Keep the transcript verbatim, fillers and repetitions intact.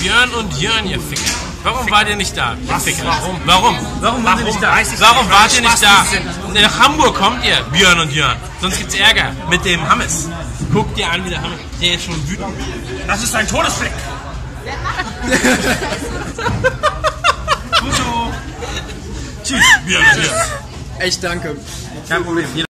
Björn und Jörn, ihr Ficker. Warum wart ihr nicht da? Was? Ficker. Warum? Warum? Warum wart ihr nicht da? Warum wart ihr nicht da? Nach Hamburg kommt ihr, Björn und Jörn. Sonst gibt's Ärger mit dem Hammes. Guckt dir an, wie der Hammes, der jetzt schon wütend. Das ist ein Todesfleck. Tschüss, Björn und Jörn. Echt danke. Kein Problem.